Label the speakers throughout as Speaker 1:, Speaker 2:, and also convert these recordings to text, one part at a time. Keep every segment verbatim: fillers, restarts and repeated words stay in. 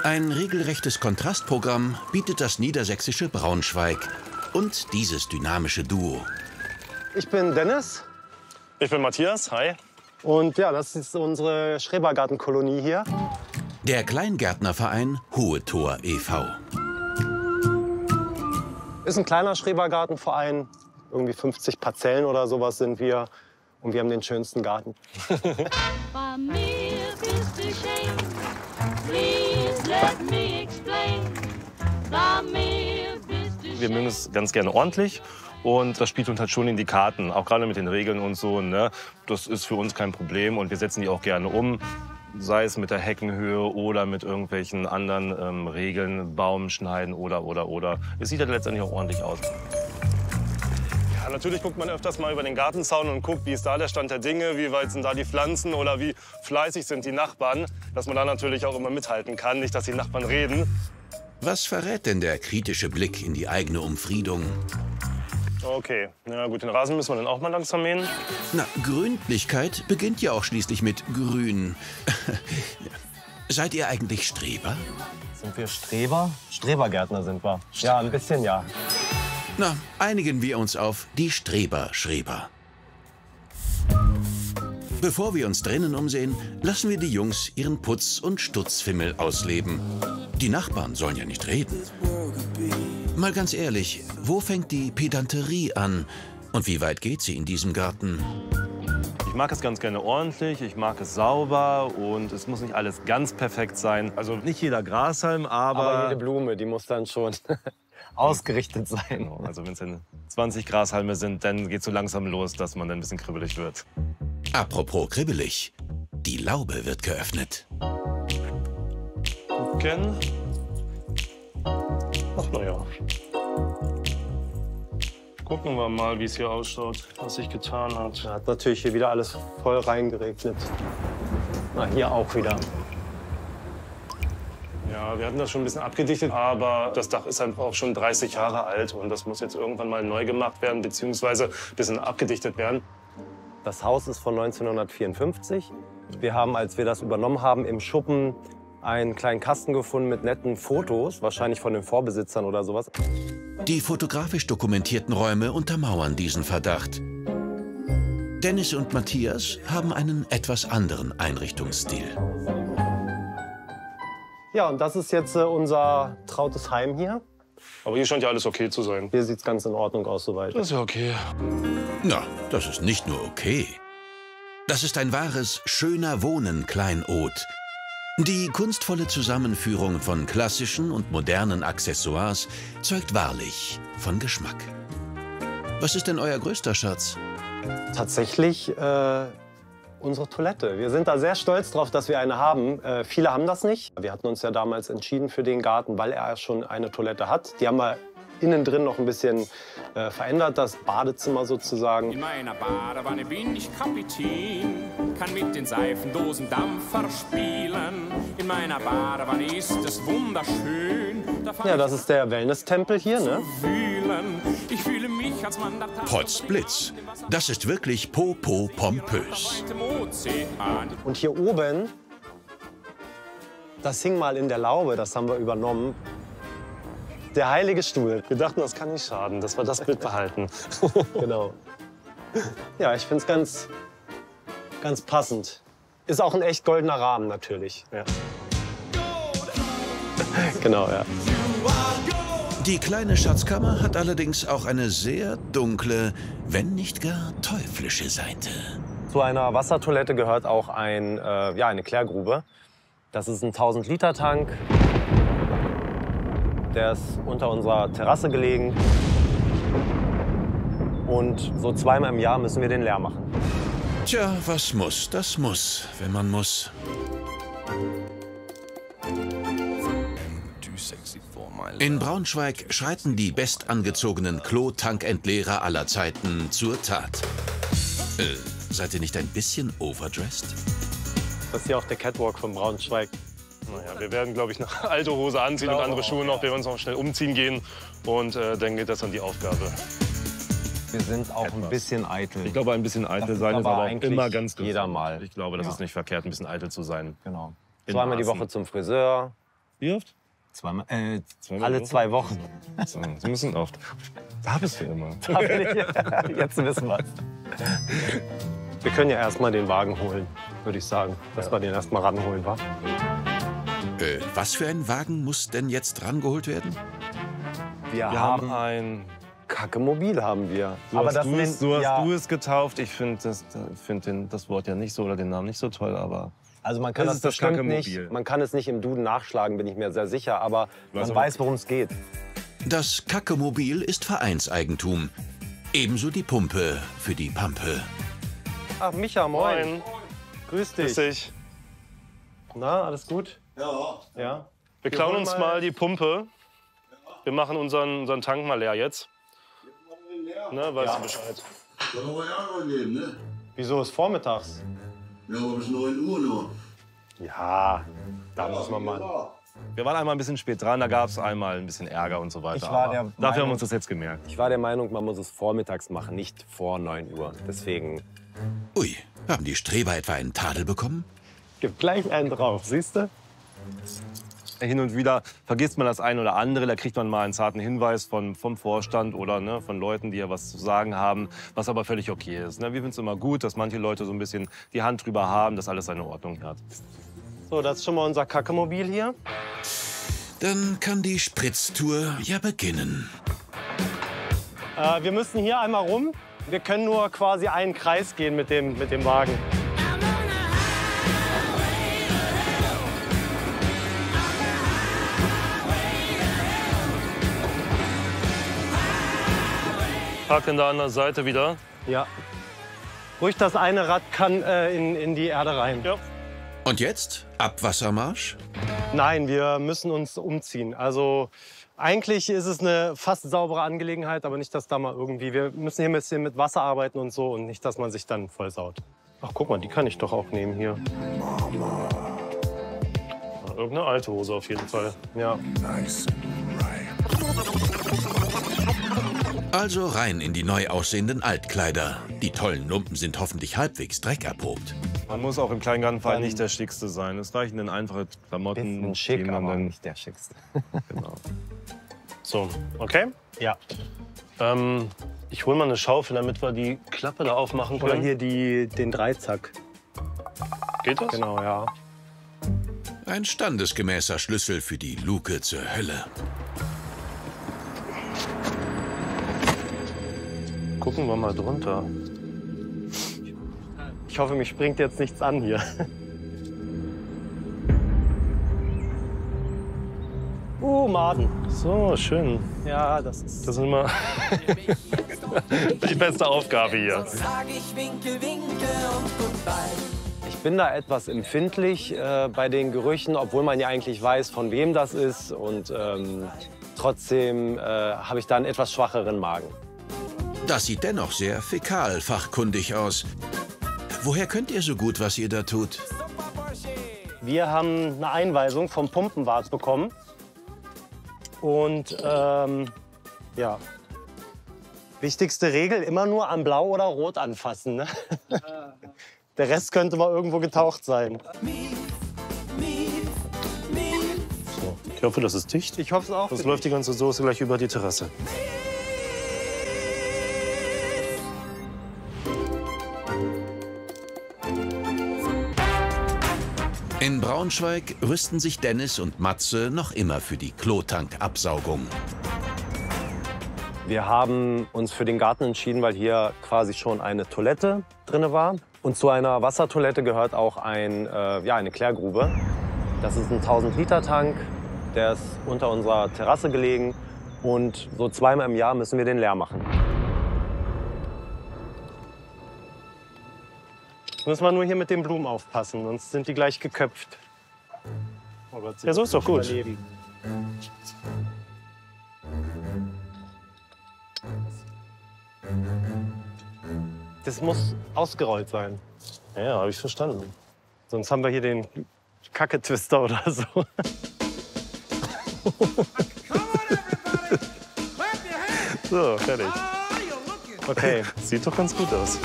Speaker 1: Ein regelrechtes Kontrastprogramm bietet das niedersächsische Braunschweig und dieses dynamische Duo.
Speaker 2: Ich bin Dennis.
Speaker 3: Ich bin Matthias, hi.
Speaker 2: Und ja, das ist unsere Schrebergartenkolonie hier.
Speaker 1: Der Kleingärtnerverein Hohe Tor e V
Speaker 2: Ist ein kleiner Schrebergartenverein. Irgendwie fünfzig Parzellen oder sowas sind wir. Und wir haben den schönsten Garten.
Speaker 4: Bei mir bist du schön. Please let me explain. Bei mir bist du schön.
Speaker 3: Wir mögen es ganz gerne ordentlich. Und das spielt uns halt schon in die Karten, auch gerade mit den Regeln und so. Ne? Das ist für uns kein Problem und wir setzen die auch gerne um. Sei es mit der Heckenhöhe oder mit irgendwelchen anderen ähm, Regeln, Baum schneiden oder, oder, oder. Es sieht halt letztendlich auch ordentlich aus. Ja, natürlich guckt man öfters mal über den Gartenzaun und guckt, wie ist da der Stand der Dinge, wie weit sind da die Pflanzen oder wie fleißig sind die Nachbarn. Dass man da natürlich auch immer mithalten kann, nicht, dass die Nachbarn reden.
Speaker 1: Was verrät denn der kritische Blick in die eigene Umfriedung?
Speaker 3: Okay, na gut, den Rasen müssen wir dann auch mal langsam mähen.
Speaker 1: Na, Gründlichkeit beginnt ja auch schließlich mit Grün. Seid ihr eigentlich Streber?
Speaker 2: Sind wir Streber? Strebergärtner sind wir. Ja, ein bisschen ja.
Speaker 1: Na, einigen wir uns auf die Streber-Schreber. Bevor wir uns drinnen umsehen, lassen wir die Jungs ihren Putz- und Stutzfimmel ausleben. Die Nachbarn sollen ja nicht reden. Mal ganz ehrlich, wo fängt die Pedanterie an? Und wie weit geht sie in diesem Garten?
Speaker 3: Ich mag es ganz gerne ordentlich, ich mag es sauber und es muss nicht alles ganz perfekt sein. Also nicht jeder Grashalm, aber...
Speaker 2: Aber jede Blume, die muss dann schon ausgerichtet sein.
Speaker 3: Genau, also wenn es dann zwanzig Grashalme sind, dann geht es so langsam los, dass man dann ein bisschen kribbelig wird.
Speaker 1: Apropos kribbelig, die Laube wird geöffnet.
Speaker 3: Gucken. Ach, na ja. Gucken wir mal, wie es hier ausschaut, was sich getan hat.
Speaker 2: Da hat natürlich hier wieder alles voll reingeregnet. Na, hier auch wieder.
Speaker 3: Ja, wir hatten das schon ein bisschen abgedichtet, aber das Dach ist einfach auch schon dreißig Jahre alt und das muss jetzt irgendwann mal neu gemacht werden, beziehungsweise ein bisschen abgedichtet werden.
Speaker 2: Das Haus ist von neunzehnhundertvierundfünfzig. Wir haben, als wir das übernommen haben, im Schuppen einen kleinen Kasten gefunden mit netten Fotos, wahrscheinlich von den Vorbesitzern oder sowas.
Speaker 1: Die fotografisch dokumentierten Räume untermauern diesen Verdacht. Dennis und Matthias haben einen etwas anderen Einrichtungsstil.
Speaker 2: Ja, und das ist jetzt äh, unser trautes Heim hier.
Speaker 3: Aber hier scheint ja alles okay zu sein.
Speaker 2: Hier sieht es ganz in Ordnung aus soweit.
Speaker 3: Das ist ja okay.
Speaker 1: Na, das ist nicht nur okay. Das ist ein wahres schöner Wohnen Kleinod. Die kunstvolle Zusammenführung von klassischen und modernen Accessoires zeugt wahrlich von Geschmack. Was ist denn euer größter Schatz?
Speaker 2: Tatsächlich äh, unsere Toilette. Wir sind da sehr stolz drauf, dass wir eine haben. Äh, viele haben das nicht. Wir hatten uns ja damals entschieden für den Garten, weil er schon eine Toilette hat. Die haben wir innen drin noch ein bisschen äh, verändert, das Badezimmer sozusagen.
Speaker 5: In meiner Badewanne bin ich Kapitän, kann mit den Seifendosen Dampfer spielen. In meiner Badewanne ist es wunderschön. Da
Speaker 2: Ja, das ist der Wellness-Tempel hier, ne?
Speaker 5: Wühlen. Ich fühle mich als Mandat.
Speaker 1: Potzblitz. Das ist wirklich popo pompös.
Speaker 2: Und hier oben, das hing mal in der Laube, das haben wir übernommen. Der heilige Stuhl.
Speaker 3: Wir dachten, das kann nicht schaden, dass wir das Bild behalten.
Speaker 2: Genau. Ja, ich finde es ganz, ganz passend. Ist auch ein echt goldener Rahmen natürlich. Ja. Genau, ja.
Speaker 1: Die kleine Schatzkammer hat allerdings auch eine sehr dunkle, wenn nicht gar teuflische Seite.
Speaker 2: Zu einer Wassertoilette gehört auch ein, äh, ja, eine Klärgrube. Das ist ein tausend-Liter-Tank. Der ist unter unserer Terrasse gelegen. Und so zweimal im Jahr müssen wir den leer machen.
Speaker 1: Tja, was muss, das muss, wenn man muss. In Braunschweig schreiten die bestangezogenen Klo-Tankentleerer aller Zeiten zur Tat. Äh, seid ihr nicht ein bisschen overdressed?
Speaker 2: Das ist hier auch der Catwalk von Braunschweig.
Speaker 3: Naja, wir werden, glaube ich, eine alte Hose anziehen und andere Schuhe noch. Wir werden uns noch schnell umziehen gehen und äh, dann geht das an die Aufgabe.
Speaker 2: Wir sind auch Etwas. ein bisschen eitel.
Speaker 3: Ich glaube, ein bisschen eitel
Speaker 2: das
Speaker 3: sein ist aber,
Speaker 2: aber
Speaker 3: auch immer ganz gut.
Speaker 2: Jeder mal.
Speaker 3: Ich glaube, das
Speaker 2: ja.
Speaker 3: ist nicht verkehrt, ein bisschen eitel zu sein.
Speaker 2: Genau.
Speaker 3: In
Speaker 2: Zweimal die
Speaker 3: Maßen.
Speaker 2: Woche zum Friseur.
Speaker 3: Wie oft?
Speaker 2: Zweimal, äh,
Speaker 3: Zweimal
Speaker 2: alle
Speaker 3: die Woche?
Speaker 2: zwei Wochen.
Speaker 3: So, Sie müssen oft. Da bist du immer.
Speaker 2: Da bin ich. Jetzt wissen wir es. Wir können ja erstmal den Wagen holen, würde ich sagen. Dass wir den erstmal ranholen, wa?
Speaker 1: Äh, was für ein Wagen muss denn jetzt rangeholt werden?
Speaker 2: Wir,
Speaker 3: Wir haben ein.
Speaker 2: Kackemobil haben wir.
Speaker 3: So
Speaker 2: aber
Speaker 3: hast,
Speaker 2: das
Speaker 3: du, es,
Speaker 2: nennt-
Speaker 3: so hast
Speaker 2: ja,
Speaker 3: du es getauft. Ich finde das, find den- das Wort ja nicht so oder den Namen nicht so toll, aber
Speaker 2: Also man kann
Speaker 3: Das
Speaker 2: das,
Speaker 3: ist das
Speaker 2: bestimmt
Speaker 3: Kackemobil.
Speaker 2: nicht. Man kann es nicht im Duden nachschlagen, bin ich mir sehr sicher. Aber man
Speaker 3: aber-
Speaker 2: weiß, worum es geht.
Speaker 1: Das Kackemobil ist Vereinseigentum. Ebenso die Pumpe für die Pampe.
Speaker 2: Ach, Micha, moin. Grüß dich.
Speaker 3: Grüß dich.
Speaker 2: Na, alles gut? Ja. Ja.
Speaker 3: Wir
Speaker 2: Wir
Speaker 3: klauen
Speaker 2: holen
Speaker 3: uns
Speaker 2: mal-
Speaker 3: mal die Pumpe. Wir machen unseren, unseren Tank mal leer jetzt. Ne, weißt du Bescheid.
Speaker 6: Soll aber Ärger geben, ne?
Speaker 2: Wieso ist vormittags?
Speaker 6: Ja, aber bis neun Uhr nur.
Speaker 2: Ja, da muss man mal.
Speaker 3: Wir waren einmal ein bisschen spät dran, da gab es einmal ein bisschen Ärger und so weiter.
Speaker 2: Ich war
Speaker 3: aber
Speaker 2: der
Speaker 3: dafür
Speaker 2: Meinung-
Speaker 3: haben wir uns das jetzt gemerkt.
Speaker 2: Ich war der Meinung, man muss es vormittags machen, nicht vor neun Uhr. Deswegen
Speaker 1: Ui, haben die Streber etwa einen Tadel bekommen?
Speaker 2: gibt gleich einen drauf, siehst du?
Speaker 3: Hin und wieder vergisst man das ein oder andere, da kriegt man mal einen zarten Hinweis von, vom Vorstand oder ne, von Leuten, die ja was zu sagen haben, was aber völlig okay ist. Ne? Wir finden es immer gut, dass manche Leute so ein bisschen die Hand drüber haben, dass alles seine Ordnung hat.
Speaker 2: So, das ist schon mal unser Kackemobil hier.
Speaker 1: Dann kann die Spritztour ja beginnen.
Speaker 2: Äh, wir müssen hier einmal rum. Wir können nur quasi einen Kreis gehen mit dem, mit dem Wagen.
Speaker 3: Haken da an der Seite wieder.
Speaker 2: Ja. Ruhig das eine Rad kann äh, in, in die Erde rein.
Speaker 3: Ja.
Speaker 1: Und jetzt Abwassermarsch?
Speaker 2: Nein, wir müssen uns umziehen. Also eigentlich ist es eine fast saubere Angelegenheit, aber nicht, dass da mal irgendwie... Wir müssen hier ein bisschen mit Wasser arbeiten und so und nicht, dass man sich dann vollsaut. Ach, guck mal, die kann ich doch auch nehmen hier.
Speaker 3: Irgendeine alte Hose auf jeden Fall.
Speaker 2: Ja.
Speaker 1: Also rein in die neu aussehenden Altkleider. Die tollen Lumpen sind hoffentlich halbwegs dreckerprobt.
Speaker 3: Man muss auch im Kleingartenverein
Speaker 2: Dann-
Speaker 3: nicht der Schickste sein. Es reichen dann einfache Klamotten,
Speaker 2: Bisschen schick,
Speaker 3: die man
Speaker 2: aber
Speaker 3: dann...
Speaker 2: nicht der schickste.
Speaker 3: Genau. So, okay.
Speaker 2: Ja.
Speaker 3: Ähm, ich hole mal eine Schaufel, damit wir die Klappe da aufmachen
Speaker 2: Oder
Speaker 3: können.
Speaker 2: hier die, den Dreizack.
Speaker 3: Geht das?
Speaker 2: Genau, ja.
Speaker 1: Ein standesgemäßer Schlüssel für die Luke zur Hölle.
Speaker 3: Gucken wir mal drunter.
Speaker 2: Ich hoffe, mich springt jetzt nichts an hier. Uh, Maden.
Speaker 3: So, schön.
Speaker 2: Ja, das ist...
Speaker 3: Das ist immer die beste Aufgabe hier.
Speaker 7: Sag ich winke, winke und goodbye.
Speaker 2: Ich bin da etwas empfindlich äh, bei den Gerüchen, obwohl man ja eigentlich weiß, von wem das ist. Und ähm, trotzdem äh, habe ich da einen etwas schwacheren Magen.
Speaker 1: Das sieht dennoch sehr fäkalfachkundig aus. Woher könnt ihr so gut, was ihr da tut?
Speaker 2: Wir haben eine Einweisung vom Pumpenwart bekommen. Und ähm, ja, wichtigste Regel, immer nur an Blau oder Rot anfassen. Ne? Der Rest könnte mal irgendwo getaucht sein.
Speaker 3: So, ich hoffe, das ist dicht.
Speaker 2: Ich hoffe es auch.
Speaker 3: Sonst läuft die ganze Soße gleich über die Terrasse.
Speaker 1: In Braunschweig rüsten sich Dennis und Matze noch immer für die Klotankabsaugung.
Speaker 2: Wir haben uns für den Garten entschieden, weil hier quasi schon eine Toilette drin war. Und zu einer Wassertoilette gehört auch ein, äh, ja, eine Klärgrube. Das ist ein tausend-Liter-Tank, der ist unter unserer Terrasse gelegen. Und so zweimal im Jahr müssen wir den leer machen. Jetzt müssen wir nur hier mit den Blumen aufpassen, sonst sind die gleich geköpft. Oh Gott, sie
Speaker 3: Ja, so ist doch gut.
Speaker 2: überleben. Das muss ausgerollt sein.
Speaker 3: Ja, habe ich verstanden.
Speaker 2: Sonst haben wir hier den Kacke-Twister oder so.
Speaker 3: So, fertig.
Speaker 2: Okay.
Speaker 3: Sieht doch ganz gut aus.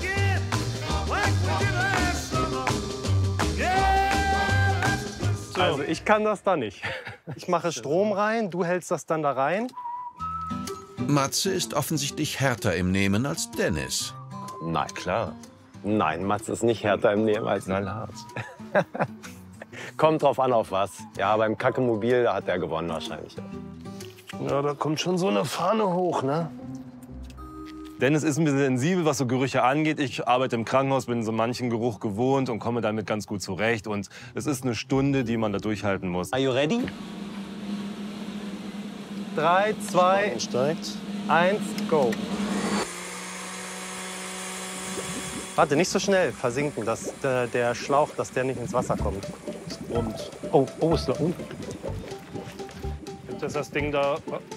Speaker 2: Also Also ich kann das da nicht. Ich mache Strom rein, du hältst das dann da rein.
Speaker 1: Matze ist offensichtlich härter im Nehmen als Dennis.
Speaker 2: Nein, klar. Nein, Matze ist nicht härter im Nehmen als
Speaker 3: Knallhart.
Speaker 2: Kommt drauf an, auf was. Ja, beim Kackemobil, da hat er gewonnen wahrscheinlich.
Speaker 3: Ja, da kommt schon so eine Fahne hoch, ne? Dennis ist ein bisschen sensibel, was so Gerüche angeht. Ich arbeite im Krankenhaus, bin so manchen Geruch gewohnt und komme damit ganz gut zurecht. Und es ist eine Stunde, die man da durchhalten muss.
Speaker 2: Are you ready? Drei, zwei, eins, go. Warte, nicht so schnell versinken, dass der, der Schlauch, dass der nicht ins Wasser kommt.
Speaker 3: Und
Speaker 2: Oh, oh, ist oh.
Speaker 3: gibt es das Ding da?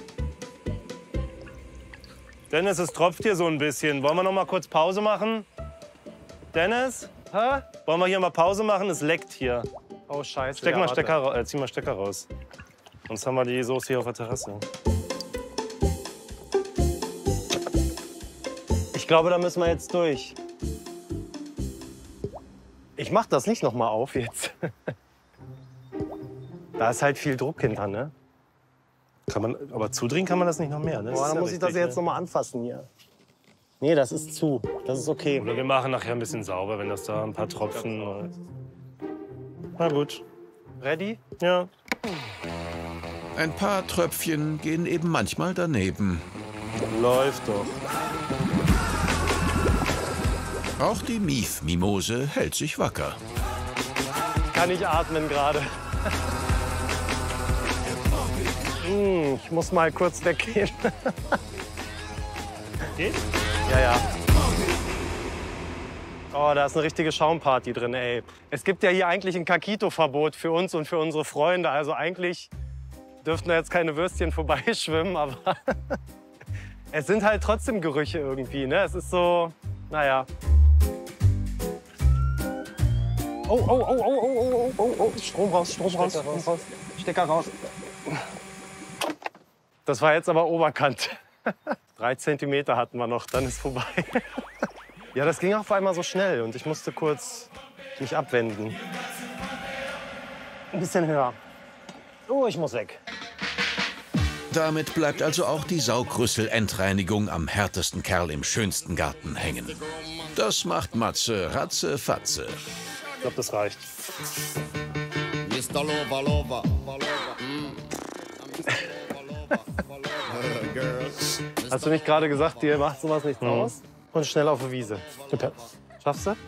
Speaker 3: Dennis, es tropft hier so ein bisschen. Wollen wir noch mal kurz Pause machen? Dennis?
Speaker 2: Hä?
Speaker 3: Wollen wir hier mal Pause machen? Es leckt hier.
Speaker 2: Oh, scheiße.
Speaker 3: Steck
Speaker 2: ja,
Speaker 3: mal
Speaker 2: warte.
Speaker 3: Stecker, ra- äh, zieh mal Stecker raus. Sonst haben wir die Soße hier auf der Terrasse.
Speaker 2: Ich glaube, da müssen wir jetzt durch. Ich mach das nicht noch mal auf jetzt. Da ist halt viel Druck hinter, ne?
Speaker 3: Kann man, aber zudrehen kann man das nicht noch mehr, ne?
Speaker 2: Boah, dann muss ich das jetzt noch mal anfassen hier. Nee, das ist zu. Das ist okay.
Speaker 3: Oder wir machen nachher ein bisschen sauber, wenn das da ein paar Tropfen. Na gut.
Speaker 2: Ready?
Speaker 3: Ja.
Speaker 1: Ein paar Tröpfchen gehen eben manchmal daneben.
Speaker 3: Läuft doch.
Speaker 1: Auch die Mief-Mimose hält sich wacker.
Speaker 2: Kann ich atmen gerade. Hm, ich muss mal kurz weggehen.
Speaker 3: Geht?
Speaker 2: Ja, ja. Oh, da ist eine richtige Schaumparty drin, ey. Es gibt ja hier eigentlich ein Kakito-Verbot für uns und für unsere Freunde. Also eigentlich dürften da jetzt keine Würstchen vorbeischwimmen, aber es sind halt trotzdem Gerüche irgendwie, ne? Es ist so, naja. Oh, oh, oh, oh, oh, oh, oh, oh, Strom raus, Strom raus, Strom raus, Stecker raus. Das war jetzt aber Oberkant. Drei Zentimeter hatten wir noch, dann ist vorbei. Ja, das ging auf einmal so schnell und ich musste kurz mich abwenden. Ein bisschen höher. Oh, ich muss weg.
Speaker 1: Damit bleibt also auch die Saugrüssel-Endreinigung am härtesten Kerl im schönsten Garten hängen. Das macht Matze ratze fatze.
Speaker 3: Ich glaube, das reicht.
Speaker 8: Mister Lover, Lover, Lover. Mm. Girls.
Speaker 2: Hast du nicht gerade gesagt, dir macht sowas nichts aus? Und schnell auf die Wiese. Schaffst du?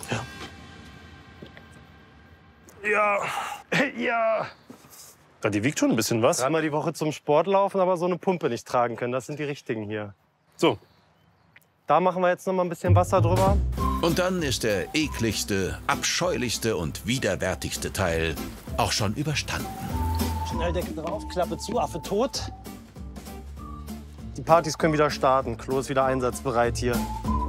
Speaker 3: Ja. Ja. Ja, die wiegt schon ein bisschen was.
Speaker 2: Dreimal die Woche zum Sport laufen, aber so eine Pumpe nicht tragen können. Das sind die richtigen hier.
Speaker 3: So.
Speaker 2: Da machen wir jetzt noch mal ein bisschen Wasser drüber.
Speaker 1: Und dann ist der ekligste, abscheulichste und widerwärtigste Teil auch schon überstanden.
Speaker 2: Schnelldecke drauf, Klappe zu, Affe tot. Die Partys können wieder starten. Klo ist wieder einsatzbereit hier.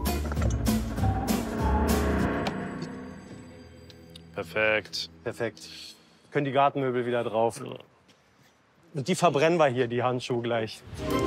Speaker 3: Perfekt.
Speaker 2: Perfekt. Können die Gartenmöbel wieder drauf. Und die verbrennen wir hier, die Handschuhe gleich.